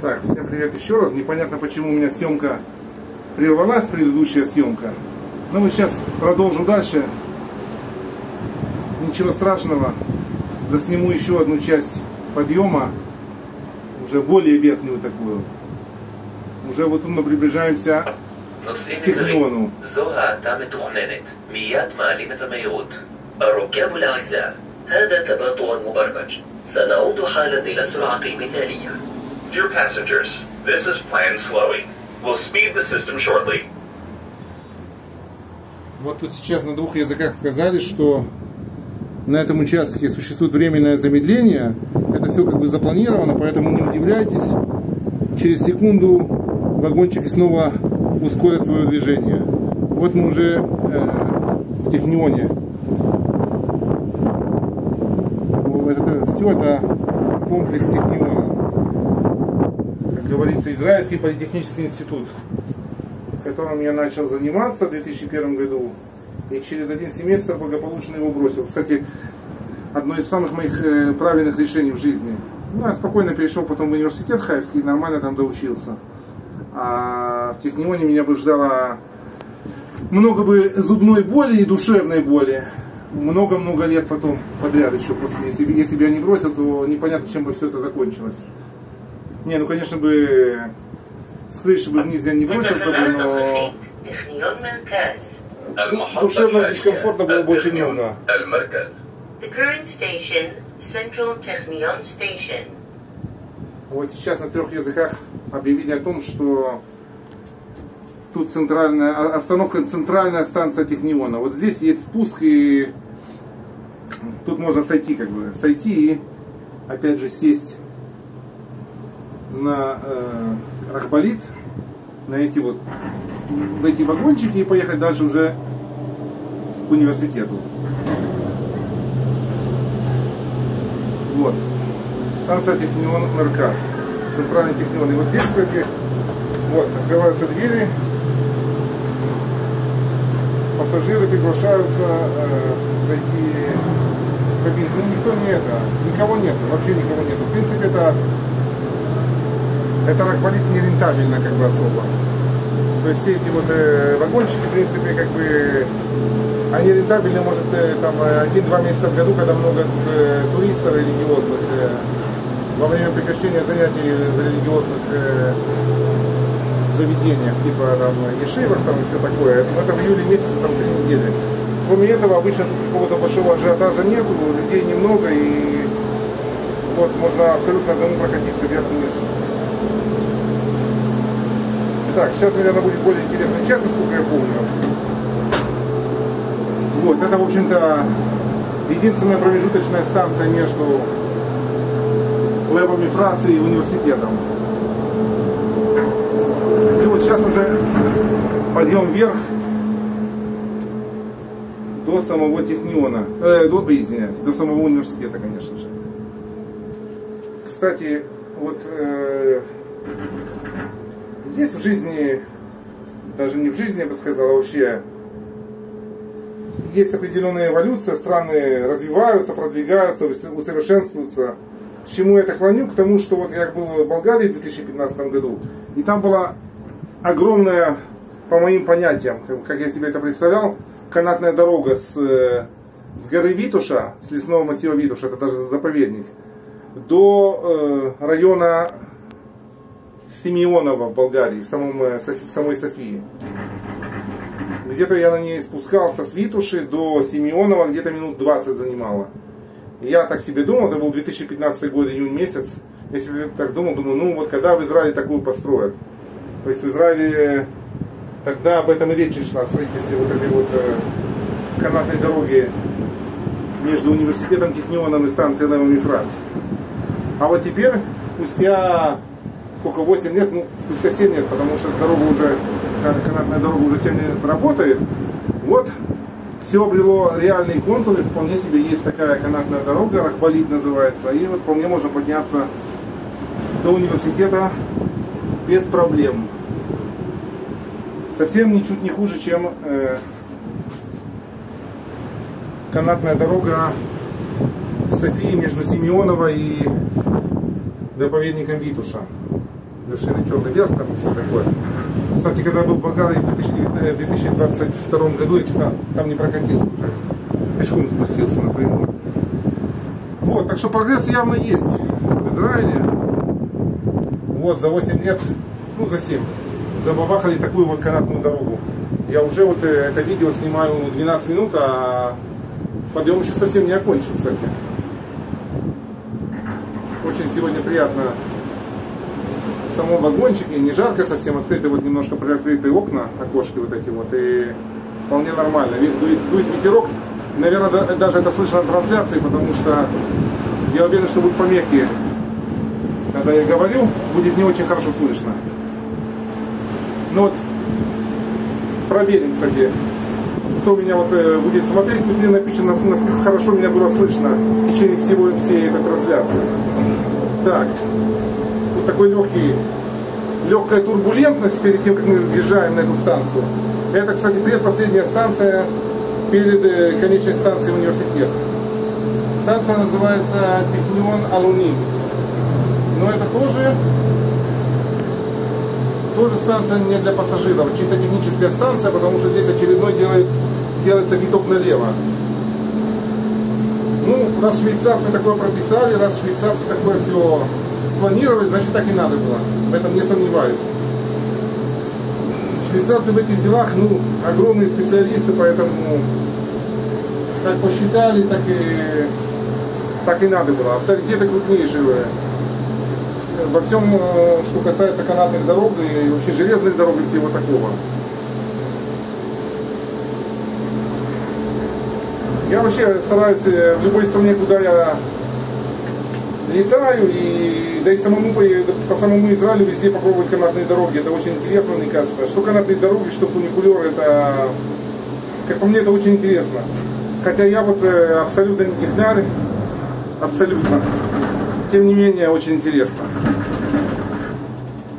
Так, всем привет еще раз. Непонятно, почему у меня съемка прервалась, предыдущая съемка. Но вот сейчас продолжу дальше. Ничего страшного. Засниму еще одну часть подъема. Уже более верхнюю такую. Уже вот мы приближаемся к Техниону. الركاب الأعزاء، هذا تباطؤ مبرمج. سنعود حالا إلى السرعة المثالية. Dear passengers, this is planned slowing. We'll speed the system shortly. Вот тут сейчас на двух языках сказали, что на этом участке существует временное замедление. Это все как бы запланировано, поэтому не удивляйтесь. Через секунду вагончики снова ускорят свое движение. Вот мы уже в Технионе. Все это комплекс Техниона. Как говорится, Израильский политехнический институт, в котором я начал заниматься в 2001 году. И через один семестр благополучно его бросил. Кстати, одно из самых моих правильных решений в жизни. Ну, я спокойно перешел потом в университет Хаевский, нормально там доучился. А в Технионе меня бы ждало много бы зубной боли и душевной боли. Много-много лет потом подряд еще после. Если бы я не бросил, то непонятно, чем бы все это закончилось. Не, ну конечно бы с крыши бы вниз я не бросился бы, но душевного дискомфорта было бы очень много. Вот сейчас на 3 языках объявили о том, что тут остановка центральная станция Техниона. Вот здесь есть спуск, и тут можно сойти и опять же сесть на Рахбалит, в эти вагончики и поехать дальше уже к университету. Вот. Станция Технион Мерказ. Центральный Технион. И вот здесь, кстати, вот, открываются двери. Пассажиры приглашаются зайти в кабину. Ну, никого нет, вообще никого нет. В принципе, это Рахбалит не рентабельно как бы особо. То есть все эти вот вагончики, в принципе, как бы они рентабельны, может, там 1-2 месяца в году, когда много туристов религиозных во время прекращения занятий в религиозных заведениях, типа там ешивах там и все такое. Это в июле месяце, там 3 недели. Кроме этого, обычно тут какого-то большого ажиотажа нету, людей немного, и вот можно абсолютно одному прокатиться вверх-вниз. Так, сейчас, наверное, будет более интересная часть, насколько я помню. Вот, это, в общем-то, единственная промежуточная станция между лэбами Франции и университетом. И вот сейчас уже подъем вверх до самого Техниона, до самого университета, конечно же. Кстати, вот есть в жизни, даже не в жизни, я бы сказал, а вообще есть определенная эволюция, страны развиваются, продвигаются, усовершенствуются. К чему я это клоню? К тому, что вот я был в Болгарии в 2015 году, и там была огромная, по моим понятиям, как я себе это представлял, канатная дорога с горы Витуша, с лесного массива Витуша, это даже заповедник, до района Симеонова в Болгарии, в самой Софии. Где-то я на ней спускался с Витуши до Симеонова, где-то минут 20 занимало. И я так себе думал, это был 2015 год, июнь месяц. Я себе так думал, ну вот когда в Израиле такую построят. То есть в Израиле тогда об этом и речь шла, о строительстве вот этой вот канатной дороги между университетом Технионом и станцией лэбами Франции. А вот теперь, спустя 8 лет, спустя 7 лет, потому что канатная дорога уже 7 лет работает, вот все обрело реальные контуры, вполне себе есть такая канатная дорога, Рахбалит называется, и вот вполне можно подняться до университета без проблем. Совсем ничуть не хуже, чем канатная дорога в Софии между Симеоново и заповедником Витуша. вершины Черный Верх, там все такое. Кстати, когда был в Болгарии в 2022 году, я читал, там не прокатился уже. Пешком спустился напрямую. Вот, так что прогресс явно есть в Израиле. Вот, за 8 лет, ну за 7, забабахали такую вот канатную дорогу. Я уже вот это видео снимаю 12 минут, а подъем еще совсем не окончен, кстати. Очень сегодня приятно в самом вагончике, не жарко совсем, открыты вот немножко приоткрытые окна, окошки вот эти вот, и вполне нормально. Дует ветерок, наверное, даже это слышно на трансляции, потому что я уверен, что будут помехи. Когда я говорю, будет не очень хорошо слышно. Ну вот, проверим, кстати, кто меня вот будет смотреть, пусть мне напишет, насколько хорошо меня было слышно в течение всей этой трансляции. Так, вот такой легкая турбулентность перед тем, как мы въезжаем на эту станцию. Это, кстати, предпоследняя станция перед конечной станцией университета. Станция называется Технион Алуним. Но это тоже станция не для пассажиров, чисто техническая станция, потому что здесь очередной делается виток налево. Ну, раз швейцарцы такое прописали, раз швейцарцы такое все спланировали, значит так и надо было. В этом не сомневаюсь. Швейцарцы в этих делах, ну, огромные специалисты, поэтому как посчитали, так и надо было. Авторитеты крупнейшие во всем, что касается канатных дорог и вообще железных дорог и всего такого. Я вообще стараюсь в любой стране, куда я летаю, и да и по самому Израилю везде попробовать канатные дороги. Это очень интересно, мне кажется. Что канатные дороги, что фуникулеры, это, как по мне, это очень интересно. Хотя я вот абсолютно не технарь, абсолютно. Тем не менее, очень интересно.